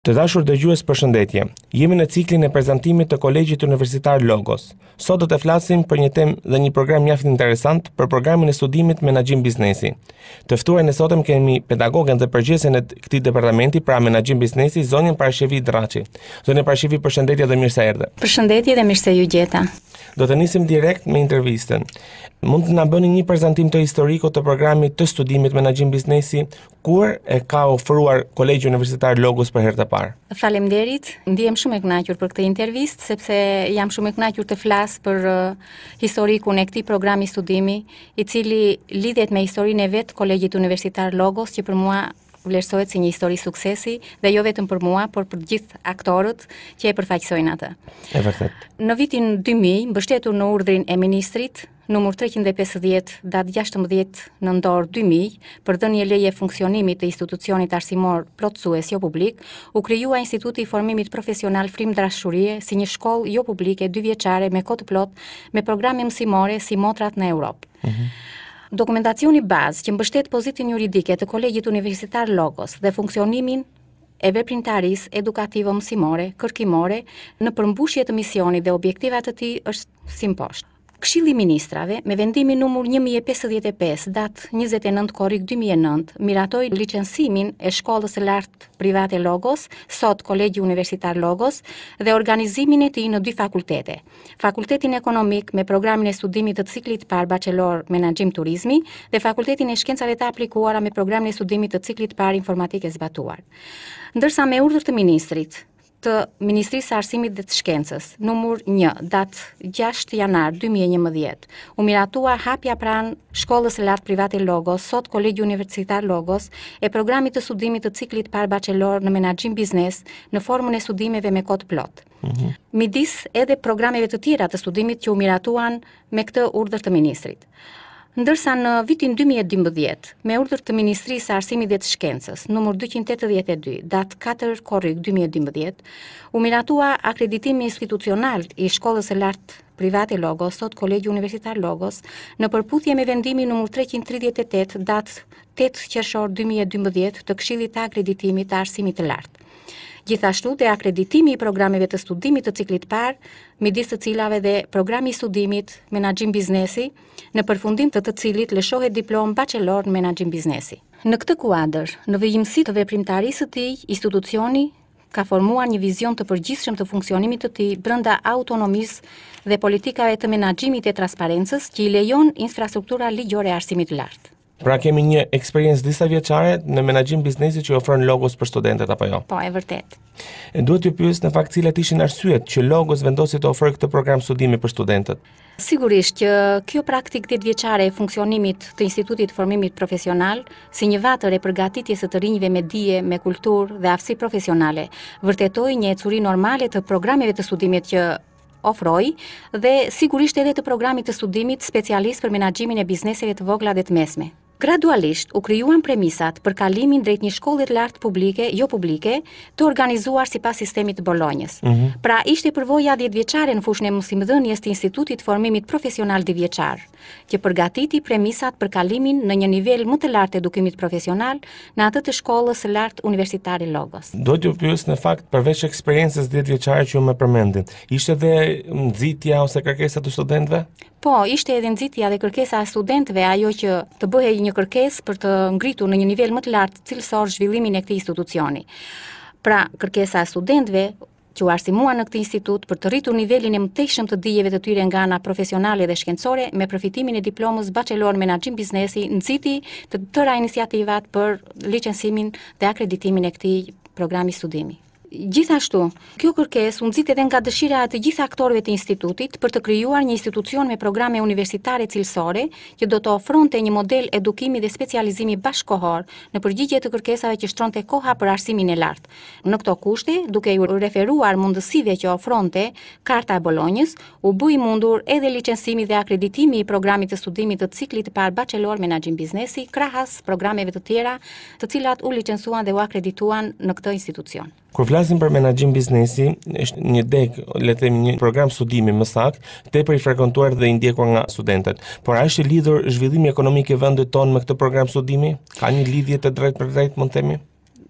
Të dashur dëgjues, përshëndetje. Jemi në ciklin e prezantimit të Kolegjit Universitar Logos. Sot do të flasim për një temë dhe një program mjaft interesant për programin e studimit Menaxhim Biznesi. Të ftuar në sotëm kemi pedagogën dhe përgjegjësen e këtij departamenti, pra Menaxhim Biznesi, zonjën Parashevi Draçi. Zonja Parashevi, përshëndetje dhe mirë se erdhe. Përshëndetje dhe mirë se ju gjeta. Do të nisim direkt me intervistën. Mund të na bëni një prezantim të historikut të programit të studimit Menaxhim Biznesi, kur e ka ofruar Kolegji Universitar Logos për herë të parë? Faleminderit. Ndihem shumë e kënaqur për këtë intervistë, sepse jam shumë e kënaqur të flas për historikun e këtij programi studimi, i cili lidhet me historinë e vet Kolegjit Universitar Logos, që për mua vlerësohet si një histori suksesi dhe jo vetëm për mua, por për gjithë aktorët që e përfaqësojnë atë. E vërtet. Në vitin 2000, mbështetur në urdhrin e ministrit numër 350 datë 16 nëntor 2000 për dhënie leje funksionimit të institucionit arsimor plotësues jo publik, u krijua Instituti i Formimit Profesional Frim Drashurie si një shkollë jo publike 2 vjeçare me kohë të plotë me programe mësimore si motrat në Europë. Dokumentacioni bazë që mbështet pozitën juridike të Kolegjit Universitar Logos dhe funksionimin e veprimtarisë edukative-mësimore, kërkimore në përmbushje të misionit dhe objektivat të tij është si mposhtë. Këshilli i Ministrave, me vendimin numër 1055, datë 29 korrik 2009, miratoi licencimin e Shkollës së Lartë Private Logos, sot Kolegji Universitar Logos, dhe organizimin e tij në 2 fakultete. Fakultetin Ekonomik me programin e studimit të ciklit parë bachelor Menaxhim Turizmi dhe Fakultetin e Shkencave të Aplikuara me programin e studimit të ciklit parë Informatikë e Zbatuar. Ndërsa me urdhër të ministrit të Ministrisë së Arsimit dhe të Shkencës, numër 1, datë 6 janar 2011, u miratua hapja pranë Shkollës së Lartë Private Logos, sot Kolegji Universitar Logos, e programit të studimit të ciklit parë bachelor në Menaxhim Biznes në formën e studimeve me kohë të plotë. Midis edhe programeve të tjera të studimit që u miratuan me këtë urdhër të ministrit. Ndërsa në vitin 2012, me urdhër të Ministrisë së Arsimit dhe të Shkencës, numër 282, datë 4 korrik 2012, u miratua akreditimi institucional i Shkollës së Lartë Private Logos, sot Kolegji Universitar Logos, në përputhje me vendimin numër 338, datë 8 qershor 2012 të Këshillit të Akreditimit të Arsimit të Lartë. Gjithashtu dhe akreditimi i programeve të studimit të ciklit parë, midis të cilave dhe programi i studimit Menaxhim Biznesi, në përfundim të cilit lëshohet diplom bachelor në Menaxhim Biznesi. Në këtë kuadër, në vijimësi të veprimtarisë të tij, institucioni ka formuar një vizion të përgjithshëm të funksionimit të tij brenda autonomisë dhe politikave të menaxhimit e transparencës që i lejon infrastruktura ligjore e arsimit të lartë. Pra kemi një eksperiencë disa vjeçare në Menaxhim Biznesi që ofron Logos për studentët apo jo? Po, e vërtet. Duhet t'ju pyes në fakt cilat ishin arsyet që Logos vendosi të ofrojë këtë program studimi për studentët. Sigurisht që kjo praktikë 10 vjeçare e funksionimit të Institutit Formimit Profesional, si një vatër e përgatitjes së të rinjve me dije, me kulturë dhe aftësi profesionale, vërtetoi një ecuri normale të programeve të studimit që ofroi dhe sigurisht edhe të programit të studimit specialist për menaxhimin e bizneseve të vogla dhe të mesme. Gradualisht u krijuan premisat për kalimin drejt një shkolle të lartë publike, jo publike, të organizuar sipas sistemit të Bolonjës. Pra ishte përvoja 10 vjeçare në fushën e mësimdhënies të Institutit Formimit Profesional 2 vjeçar, që përgatiti premisat për kalimin në një nivel më të lartë edukimit profesional në atë të Shkollës së Lartë Universitare Logos. Do t'ju pyes në fakt përveç eksperiencës 10 vjeçare që ju më përmendin, ishte edhe nxitja ose kërkesa të studentëve? Po, ishte edhe nxitja dhe kërkesa e studentëve, ajo që të bëhej një kërkesë për të ngritur në një nivel më të lartë cilësor zhvillimin e këtij institucioni. Pra, kërkesa e studentëve që u arsimuan në këtë institut për të rritur nivelin e mëtejshëm të dijeve të tyre nga ana profesionale dhe shkencore me përfitimin e diplomës bachelor Menaxhim Biznesi, nxiti të tëra iniciativat për licencimin dhe akreditimin e këtij programi studimi. Gjithashtu, kjo kërkesë u nxit edhe nga dëshira e të gjithë aktorëve të institutit për të krijuar një institucion me programe universitare cilësore që do të ofronte një model edukimi dhe specializimi bashkëkohor në përgjigje të kërkesave që shtronte koha për arsimin e lartë. Në këto kushte, duke u referuar mundësive që ofronte Karta e Bolonjës, u bë i mundur edhe licencimi dhe akreditimi i programit të studimit të ciklit të parë bachelor Menaxhim Biznesi, krahas programeve të tjera, të cilat u licencuan dhe u akredituan në këtë institucion. Kur flasim për Menaxhim Biznesi, është një deg, le të themi një program studimi më saktë, tepër i frekuentuar dhe i ndjekur nga studentët. Por a është i lidhur zhvillimi ekonomik i vendit tonë me këtë program studimi? Ka një lidhje të drejtë për drejtë, mund të themi?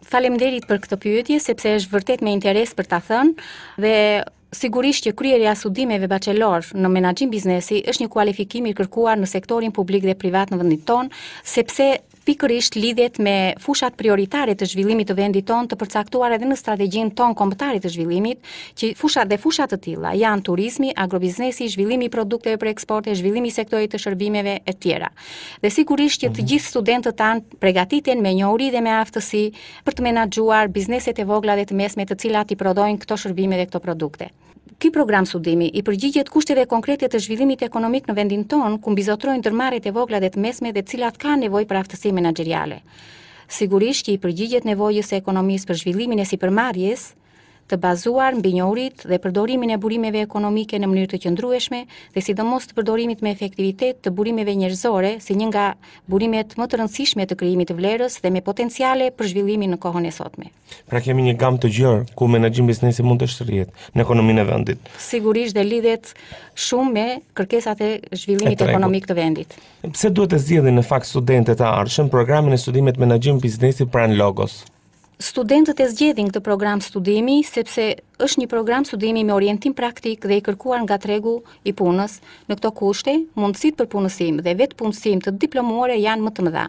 Faleminderit për këtë pyetje, sepse është vërtet me interes për ta thënë dhe sigurisht që kryerja e studimeve bachelor në menaxhim biznesi është një kualifikim i kërkuar në sektorin publik dhe privat në vendin tonë, sepse pikërisht lidhet me fushat prioritare të zhvillimit të vendit tonë të përcaktuar edhe në strategjinë tonë kombëtare të zhvillimit, që fushat të tilla janë turizmi, agrobiznesi, zhvillimi i produkteve për eksporte, zhvillimi i sektorit të shërbimeve e tjera. Dhe sigurisht që të gjithë studentët tanë përgatiten me njohuri dhe me aftësi për të menaxhuar bizneset e vogla dhe të mesme të cilat i prodhojnë këto shërbime dhe këto produkte. Ky program studimi i përgjigjet kushteve konkrete të zhvillimit ekonomik në vendin tonë, ku mbizotrojnë ndërmarrjet e vogla dhe të mesme dhe të cilat kanë nevojë për aftësi menaxheriale. Sigurisht që i përgjigjet nevojës së ekonomisë për zhvillimin e sipërmarrjes, të bazuar mbi njohuritë dhe përdorimin e burimeve ekonomike në mënyrë të qëndrueshme dhe sidomos të përdorimit me efektivitet të burimeve njerëzore si një nga burimet më të rëndësishme të krijimit të vlerës dhe me potenciale për zhvillimin në kohën e sotme. Pra kemi një gamë të gjerë ku menaxhim biznesi mund të shtrihet në ekonominë e vendit. Sigurisht dhe lidhet shumë me kërkesat e zhvillimit ekonomik të vendit. Pse duhet të zgjedhin në fakt studentët e ardhshëm programin e studimit menaxhim biznesi pranë Logos? Studentët e zgjedhin këtë program studimi sepse është një program studimi me orientim praktik dhe i kërkuar nga tregu i punës. Në këto kushte, mundësitë për punësim dhe vetë punësim të diplomuare janë më të mëdha.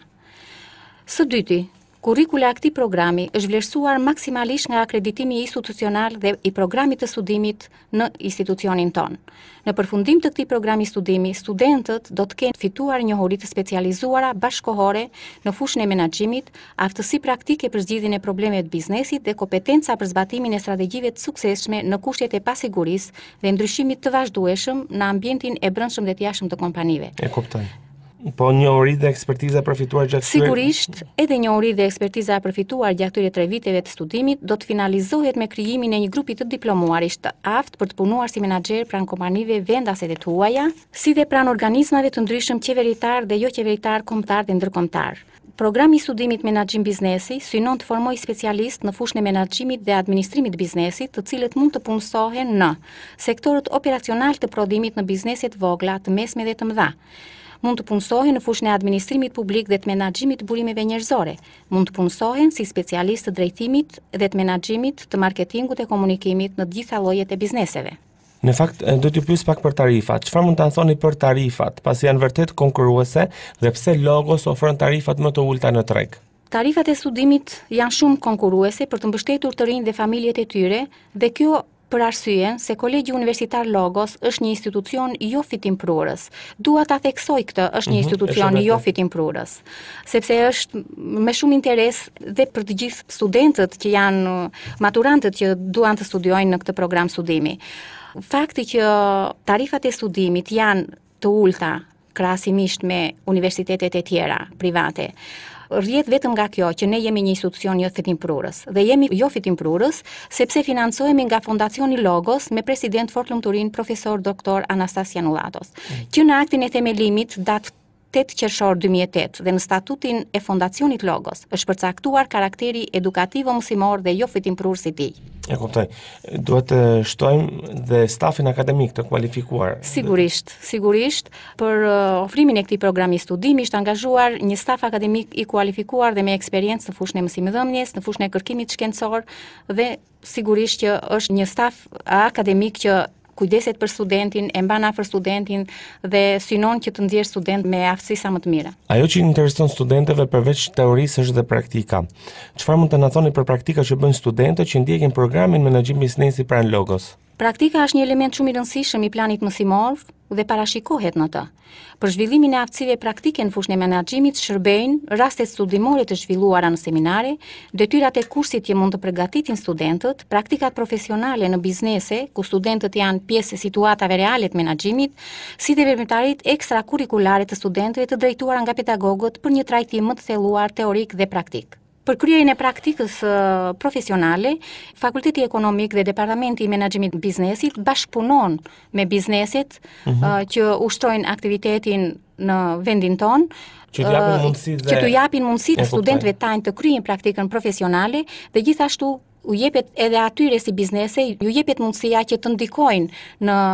Së dyti, kurrikula e këtij programi është vlerësuar maksimalisht nga akreditimi institucional dhe i programit të studimit në institucionin tonë. Në përfundim të këtij programi studimi, studentët do të kenë fituar njohuri të specializuara bashkëkohore në fushën e menaxhimit, aftësi praktike për zgjidhjen e problemeve të biznesit dhe kompetenca për zbatimin e strategjive të suksesshme në kushtet e pasigurisë dhe ndryshimit të vazhdueshëm në ambientin e brendshëm dhe të jashtëm të kompanive. E kuptoj. Po njohuri dhe ekspertiza përfituar gjatë Sigurisht, edhe njohuri dhe ekspertiza përfituar gjatë këtyre 3 viteve të studimit do të finalizohet me krijimin e një grupi të diplomuarisht të aftë për të punuar si menaxher pranë kompanive vendase të huaja, si dhe pranë organizmave të ndryshëm qeveritar dhe jo qeveritar, kombëtar dhe ndërkombëtar. Programi i studimit menaxhim biznesi synon të formojë specialistë në fushën e menaxhimit dhe administrimit të biznesit, të cilët mund të punësohen në sektorët operacional të prodhimit në bizneset vogla, të mesme dhe të mëdha. Mund të punësohen në fushën e administrimit publik dhe të menaxhimit të burimeve njerëzore. Mund të punësohen si specialistë të drejtimit dhe të menaxhimit të marketingut e komunikimit në të gjitha llojet e bizneseve. Në fakt, do t'ju pyes pak për tarifat. Çfarë mund ta thoni për tarifat, pasi janë vërtet konkurruese dhe pse Logos ofron tarifat më të ulta në treg? Tarifat e studimit janë shumë konkurruese për të mbështetur të rinjtë dhe familjet e tyre dhe kjo për arsyeën se Kolegji Universitar Logos është një institucion jo fitimprurës. Dua ta theksoj këtë, është një institucion jo fitimprurës, sepse është me shumë interes dhe për të gjithë studentët që janë maturantët që duan të studiojnë në këtë program studimi. Fakti që tarifat e studimit janë të ulta krahasimisht me universitetet e tjera private, rrjet vetëm nga kjo që ne jemi një institucion jo fitimprurës. Dhe jemi jo fitimprurës sepse financohemi nga Fondacioni Logos me president fort lumturin profesor doktor Anastasia Janullatos, që në aktin e themelimit datë 8 qershor 2008 dhe në statutin e Fondacionit Logos është përcaktuar karakteri edukativo-mësimor dhe jo fitimprurës i tij. E kuptoj. Duhet të shtojmë dhe stafin akademik të kualifikuar. Sigurisht, për ofrimin e këtij programi studimi është angazhuar një staf akademik i kualifikuar dhe me eksperiencë në fushën e mësimdhënies, në fushën e kërkimit shkencor dhe sigurisht që është një staf akademik që kujdeset për studentin, e mban afër studentin dhe synon që të nxjerrë student me aftësi sa më të mira. Ajo që intereson studentëve përveç teorisë është dhe praktika. Çfarë mund të na thoni për praktika që bëjnë studentët që ndjekin programin menaxhim biznesi pranë Logos? Praktika është një element shumë i rëndësishëm i planit mësimor dhe parashikohet në të. Për zhvillimin e aftësive praktike në fushën e menaxhimit shërbejnë rastet studimore të zhvilluara në seminare, detyrat e kursit që mund të përgatitin studentët, praktikat profesionale në biznese, ku studentët janë pjesë e situatave reale të menaxhimit, si dhe veprimtaritë ekstrakurrikulare të studentëve të drejtuara nga pedagogët për një trajtim më të thelluar teorik dhe praktik. Për kryerjen e praktikës profesionale, Fakulteti Ekonomik dhe Departamenti i Menaxhimit Biznesit bashkëpunon me bizneset që ushtrojnë aktivitetin në vendin tonë, që t'u japin mundësi të studentëve tanë të kryejnë praktikën profesionale dhe gjithashtu u jepet edhe atyre si biznese, ju jepet mundësia që të ndikojnë në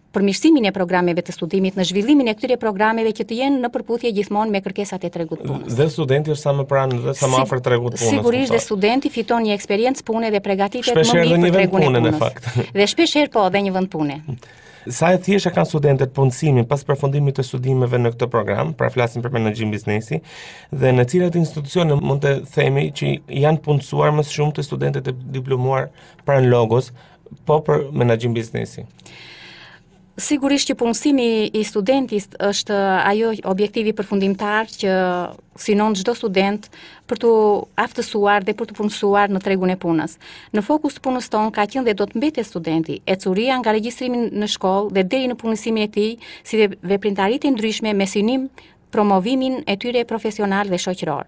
përmirësimin e programeve të studimit, në zhvillimin e këtyre programeve që të jenë në përputhje gjithmonë me kërkesat e tregut punës. Dhe studenti është sa më pranë dhe sa më afër tregut punës. Sigurisht dhe studenti fiton një eksperiencë pune dhe përgatitet më mirë për tregun e punës. Dhe shpeshherë po edhe një vend pune. Sa e thjeshtë kanë studentët punësimin pas përfundimit të studimeve në këtë program, pra flasim për menaxhim biznesi, dhe në cilat institucione mund të themi që janë punësuar më shumë të studentët e diplomuar pranë Logos, po për menaxhim biznesi? Sigurisht që punësimi i studentit është ajo objektivi përfundimtar që synon çdo student për të aftësuar dhe për të punësuar në tregun e punës. Në fokus të punës tonë ka qenë dhe do të mbetet studenti, ecuria nga regjistrimi në shkollë dhe deri në punësimin e tij, si dhe veprimtaritë e ndryshme me synim promovimin e tyre profesional dhe shoqëror.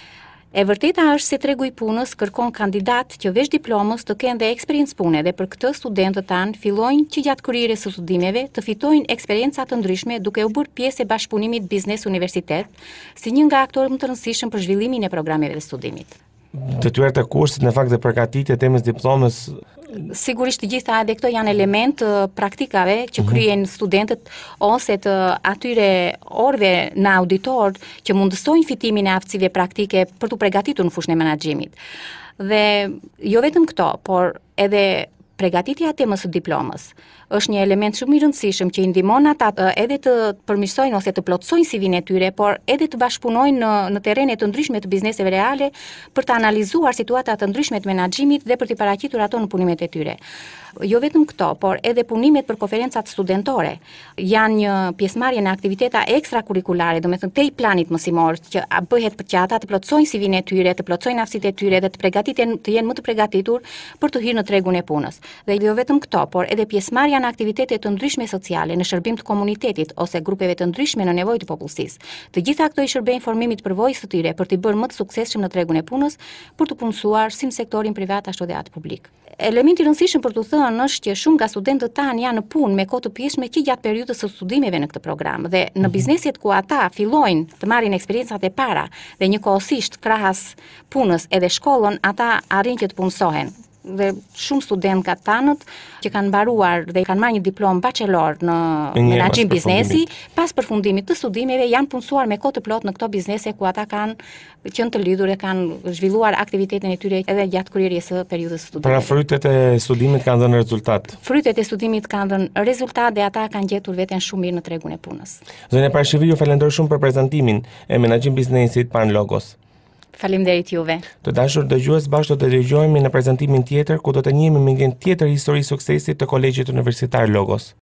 E vërteta është se tregu i punës kërkon kandidat që veç diplomës të kenë dhe eksperiencë pune dhe për këtë studentët tanë fillojnë që gjatë kurrierës së studimeve të fitojnë eksperienca të ndryshme duke u bërë pjesë e bashkëpunimit biznes-universitet si një nga aktorët më të rëndësishëm për zhvillimin e programeve të studimit. Detyrat e kursit në fakt dhe përgatitja e temës diplomës. Sigurisht të gjitha edhe këto janë element praktikave që kryen studentët ose të atyre orëve në auditor që mundësojnë fitimin e aftësive praktike për të përgatitur në fushën e menaxhimit. Dhe jo vetëm këto, por edhe përgatitja e temës së diplomës është një element shumë i rëndësishëm që i ndihmon ata edhe të përmirësojnë ose të plotësojnë CV-n e tyre, por edhe të bashkëpunojnë në terrene të ndryshme të bizneseve reale për të analizuar situata të ndryshme të menaxhimit dhe për të paraqitur ato në punimet e tyre. Jo vetëm këto, por edhe punimet për konferencat studentore janë një pjesëmarrje në aktivitete ekstrakurrikulare, domethënë tej planit mësimor që bëhet për që ata të plotësojnë CV-n e tyre, të plotësojnë aftësitë e tyre dhe të përgatiten të jenë më të përgatitur për të hyrë në tregun e punës. Dhe jo vetëm këto, por edhe pjesëmarrja në aktivitete të ndryshme sociale në shërbim të komunitetit ose grupeve të ndryshme në nevojë të popullsisë. Të gjitha këto i shërbejnë formimit të përvojës së tyre për të bërë më të suksesshëm në tregun e punës, për të punësuar si në sektorin privat ashtu dhe atë publik. Elementi i rëndësishëm për të thënë është që shumë nga studentët tanë janë në punë me kohë të pjesshme që gjatë periudhës së studimeve në këtë program dhe në bizneset ku ata fillojnë të marrin eksperiencat e para dhe njëkohësisht krahas punës edhe shkollën, ata arrin që të punësohen. Dhe shumë student nga tanët që kanë mbaruar dhe kanë marrë një diplomë bachelor në menaxhim biznesi, pas përfundimit të studimeve janë punësuar me kohë të plotë në këto biznese ku ata kanë qenë të lidhur e kanë zhvilluar aktivitetin e tyre edhe gjatë kurrierjes së periudhës së studimeve. Pra frytet e studimit kanë dhënë rezultat. Frytet e studimit kanë dhënë rezultat dhe ata kanë gjetur veten shumë mirë në tregun e punës. Zonja Parashivi, ju falenderoj shumë për prezantimin e menaxhim biznesit pranë Logos. Faleminderit juve. Të dashur dëgjues, bashkë do të dëgjojmë në prezantimin tjetër ku do të njihemi me një tjetër histori suksesi të Kolegjit Universitar Logos.